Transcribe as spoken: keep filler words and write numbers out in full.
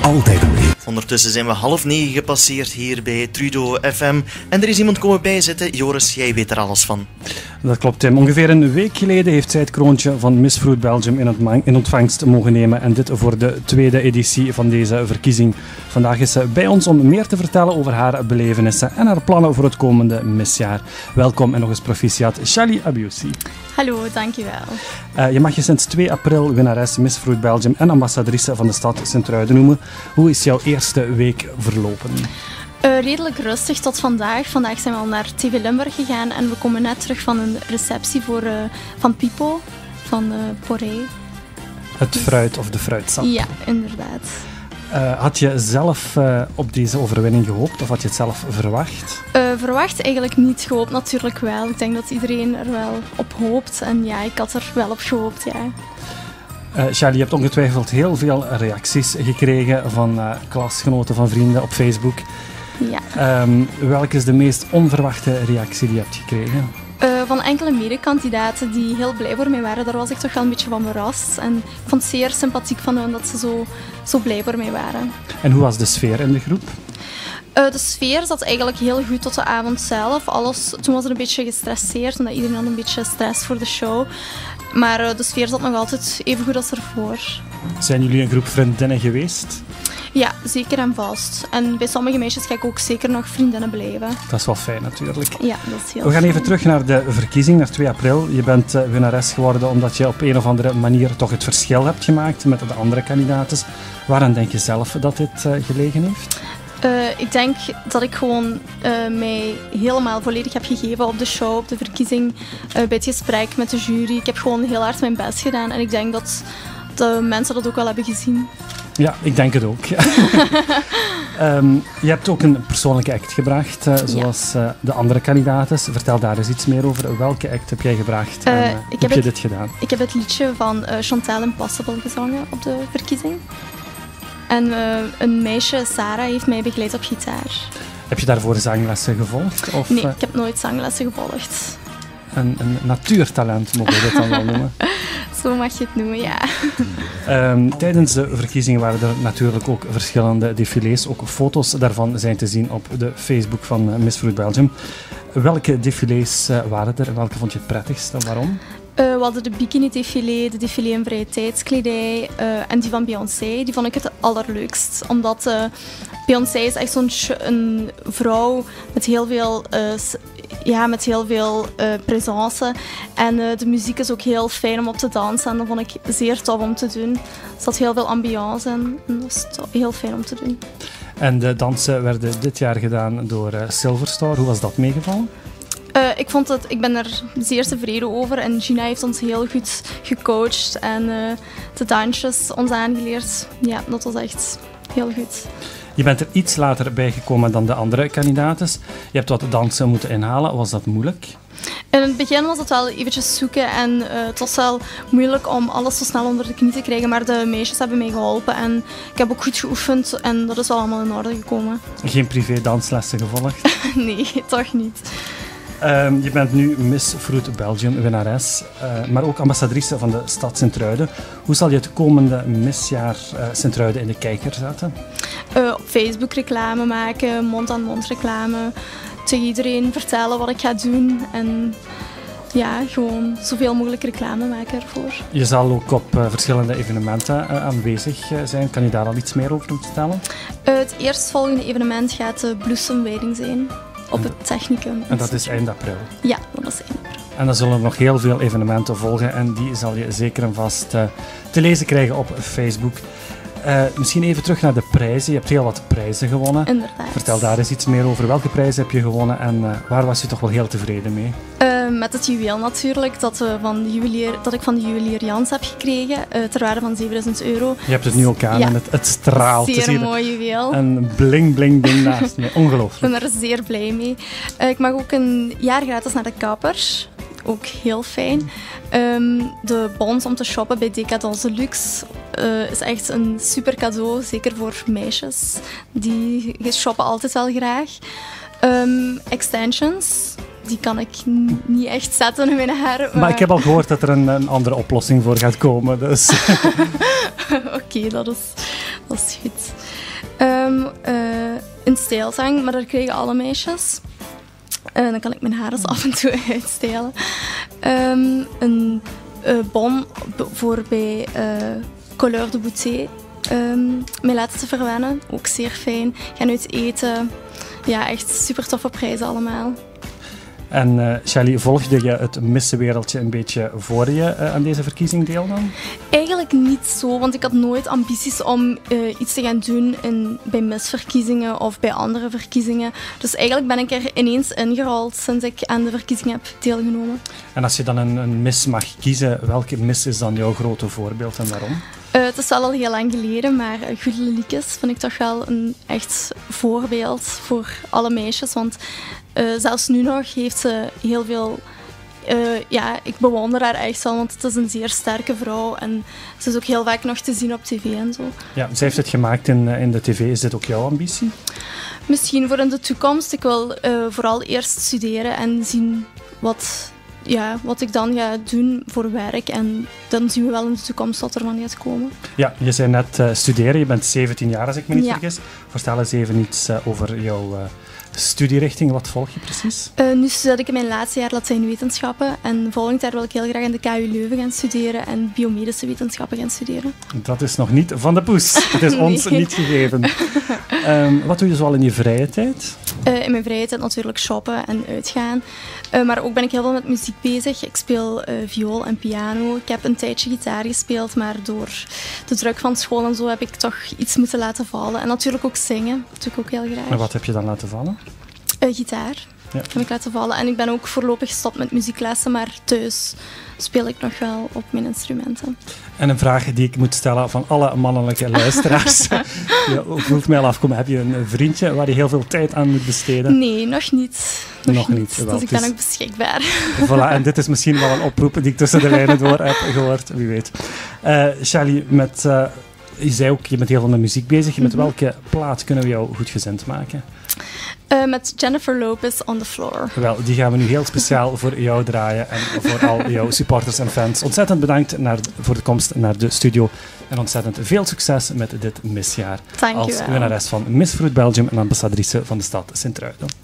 altijd een hit. Ondertussen zijn we half negen gepasseerd hier bij Trudeau F M. En er is iemand komen bijzitten. Joris, jij weet er alles van. Dat klopt, Tim. Ongeveer een week geleden heeft zij het kroontje van Miss Fruit Belgium in ontvangst mogen nemen. En dit voor de tweede editie van deze verkiezing. Vandaag is ze bij ons om meer te vertellen over haar belevenissen en haar plannen voor het komende misjaar. Welkom en nog eens proficiat, Shali Abiussi. Hallo, dankjewel. Uh, je mag je sinds twee april winnares Miss Fruit Belgium en ambassadrice van de stad Sint-Truiden noemen. Hoe is jouw eerste week verlopen? Uh, redelijk rustig tot vandaag. Vandaag zijn we al naar T V Limburg gegaan en we komen net terug van een receptie voor, uh, van Pipo, van uh, Poré. Het fruit of de fruitsap. Ja, inderdaad. Uh, had je zelf uh, op deze overwinning gehoopt of had je het zelf verwacht? Uh, verwacht eigenlijk niet, gehoopt natuurlijk wel. Ik denk dat iedereen er wel op hoopt en ja, ik had er wel op gehoopt, ja. Uh, Charlie, je hebt ongetwijfeld heel veel reacties gekregen van uh, klasgenoten, van vrienden op Facebook. Ja. Um, welke is de meest onverwachte reactie die je hebt gekregen? Uh, van enkele medekandidaten die heel blij voor mij waren. Daar was ik toch wel een beetje van verrast. En ik vond het zeer sympathiek van hen dat ze zo, zo blij voor mij waren. En hoe was de sfeer in de groep? Uh, de sfeer zat eigenlijk heel goed tot de avond zelf. Alles, toen was het een beetje gestresseerd, omdat iedereen had een beetje stress voor de show. Maar uh, de sfeer zat nog altijd even goed als ervoor. Zijn jullie een groep vriendinnen geweest? Ja, zeker en vast. En bij sommige meisjes ga ik ook zeker nog vriendinnen blijven. Dat is wel fijn natuurlijk. Ja, dat is heel We gaan fijn. even terug naar de verkiezing, naar twee april. Je bent uh, winnares geworden omdat je op een of andere manier toch het verschil hebt gemaakt met de andere kandidaten. Waaraan denk je zelf dat dit uh, gelegen heeft? Uh, ik denk dat ik gewoon uh, mij helemaal volledig heb gegeven op de show, op de verkiezing, uh, bij het gesprek met de jury. Ik heb gewoon heel hard mijn best gedaan en ik denk dat de mensen dat ook wel hebben gezien. Ja, ik denk het ook. um, je hebt ook een persoonlijke act gebracht, uh, zoals uh, de andere kandidaten. Vertel daar eens iets meer over. Welke act heb jij gebracht en uh, Uh, hoe ik heb je het, dit gedaan? Ik heb het liedje van uh, Chantal Impossible gezongen op de verkiezing. En uh, een meisje, Sarah, heeft mij begeleid op gitaar. Heb je daarvoor zanglessen gevolgd? Of, Nee, uh, ik heb nooit zanglessen gevolgd. Een, een natuurtalent, mogen we dit dan wel noemen. Zo mag je het noemen, ja. Um, tijdens de verkiezingen waren er natuurlijk ook verschillende défilés. Ook foto's daarvan zijn te zien op de Facebook van uh, Miss Fruit Belgium. Welke défilés uh, waren er en welke vond je het prettigst en waarom? Uh, we hadden de bikini-défilé, de défilé in vrije tijdskledij uh, en die van Beyoncé. Die vond ik het allerleukst. Omdat uh, Beyoncé is echt zo'n sh- een vrouw met heel veel, uh, s- ja, met heel veel uh, presence. En uh, de muziek is ook heel fijn om op te dansen. En dat vond ik zeer tof om te doen. Er zat heel veel ambiance in en dat is to- heel fijn om te doen. En de dansen werden dit jaar gedaan door uh, Silverstar. Hoe was dat meegevallen? Uh, ik, vond het, ik ben er zeer tevreden over en Gina heeft ons heel goed gecoacht en uh, de dansjes ons aangeleerd. Ja, dat was echt heel goed. Je bent er iets later bij gekomen dan de andere kandidaten. Je hebt wat dansen moeten inhalen. Was dat moeilijk? In het begin was het wel eventjes zoeken en uh, het was wel moeilijk om alles zo snel onder de knie te krijgen, maar de meisjes hebben mij geholpen en ik heb ook goed geoefend en dat is wel allemaal in orde gekomen. Geen privé danslessen gevolgd? Nee, toch niet. Um, je bent nu Miss Fruit Belgium winnares, uh, maar ook ambassadrice van de stad Sint-Truiden. Hoe zal je het komende misjaar uh, Sint-Truiden in de kijker zetten? Uh, op Facebook reclame maken, mond-aan-mond reclame, tegen iedereen vertellen wat ik ga doen en ja, gewoon zoveel mogelijk reclame maken ervoor. Je zal ook op uh, verschillende evenementen uh, aanwezig uh, zijn. Kan je daar al iets meer over vertellen? Uh, het eerstvolgende evenement gaat de bloesemwijding zijn. Op het Technicum. En dat is eind april? Ja, dat is eind april. En dan zullen er nog heel veel evenementen volgen en die zal je zeker en vast uh, te lezen krijgen op Facebook. Uh, misschien even terug naar de prijzen. Je hebt heel wat prijzen gewonnen. Inderdaad. Vertel daar eens iets meer over. Welke prijzen heb je gewonnen en uh, waar was je toch wel heel tevreden mee? Uh, met het juweel natuurlijk, dat, we van de juwelier, dat ik van de juwelier Jans heb gekregen, uh, ter waarde van zevenduizend euro. Je hebt het nu ook aan ja. en het, het straalt. Zeer te zien. mooi juweel. Een bling bling ding naast me. Ongelooflijk. Ik ben er zeer blij mee. Uh, ik mag ook een jaar gratis naar de kapper. Ook heel fijn. Um, de bons om te shoppen bij Decadence Deluxe uh, is echt een super cadeau. Zeker voor meisjes. Die shoppen altijd wel graag. Um, extensions. Die kan ik n- niet echt zetten in mijn haar. Maar, Maar ik heb al gehoord dat er een, een andere oplossing voor gaat komen. Dus. Oké, okay, dat, is, dat is goed. Um, uh, een stijlzang, maar dat krijgen alle meisjes. Uh, dan kan ik mijn haar eens af en toe uitstijlen. Um, een uh, bon voor bij uh, Couleur de Beauté. Um, mij laten te verwennen, ook zeer fijn. Gaan uit eten. Ja, echt super toffe prijzen allemaal. En uh, Shelly, volgde je het missenwereldje een beetje voor je uh, aan deze verkiezing deel dan? Eigenlijk niet zo, want ik had nooit ambities om uh, iets te gaan doen in, bij misverkiezingen of bij andere verkiezingen. Dus eigenlijk ben ik er ineens ingerold sinds ik aan de verkiezingen heb deelgenomen. En als je dan een, een mis mag kiezen, welke mis is dan jouw grote voorbeeld en waarom? Uh, het is wel al heel lang geleden, maar uh, Gudele Liekes vind ik toch wel een echt voorbeeld voor alle meisjes. Want uh, zelfs nu nog heeft ze heel veel... Uh, ja, ik bewonder haar echt wel, want het is een zeer sterke vrouw. En ze is ook heel vaak nog te zien op tv en zo. Ja, zij heeft het gemaakt in, in de tv. Is dit ook jouw ambitie? Misschien voor in de toekomst. Ik wil uh, vooral eerst studeren en zien wat... Ja, wat ik dan ga doen voor werk. En dan zien we wel in de toekomst wat er van gaat komen. Ja, je zei net uh, studeren. Je bent zeventien jaar, als ik me niet ja. vergis. Vertel eens even iets uh, over jouw uh, studierichting. Wat volg je precies? Uh, nu studeer ik in mijn laatste jaar Latijnwetenschappen. En volgend jaar wil ik heel graag aan de K U Leuven gaan studeren en biomedische wetenschappen gaan studeren. Dat is nog niet van de poes. Het is nee. ons niet gegeven. um, wat doe je zoal in je vrije tijd? Uh, in mijn vrije tijd natuurlijk shoppen en uitgaan. Uh, maar ook ben ik heel veel met muziek bezig. Ik speel uh, viool en piano. Ik heb een tijdje gitaar gespeeld, maar door de druk van school en zo heb ik toch iets moeten laten vallen. En natuurlijk ook zingen. Dat doe ik ook heel graag. En wat heb je dan laten vallen? Uh, gitaar. Ja. Heb ik laten vallen. En ik ben ook voorlopig gestopt met muzieklessen, maar thuis speel ik nog wel op mijn instrumenten. En een vraag die ik moet stellen van alle mannelijke luisteraars. Je voelt mij al afkomen. Heb je een vriendje waar je heel veel tijd aan moet besteden? Nee, nog niet. Nog, nog niet. niet. Wel, dus ik ben is... ook beschikbaar. Voilà, en dit is misschien wel een oproep die ik tussen de lijnen door heb gehoord. Wie weet. Uh, Shelly, met, uh, je zei ook, je bent heel veel met muziek bezig. Met mm-hmm. welke plaat kunnen we jou goedgezind maken? Uh, met Jennifer Lopez, On The Floor. Wel, die gaan we nu heel speciaal voor jou draaien en voor al jouw supporters en fans. Ontzettend bedankt naar, voor de komst naar de studio en ontzettend veel succes met dit misjaar. Dank als winnares van Miss Fruit Belgium en ambassadrice van de stad Sint-Truiden.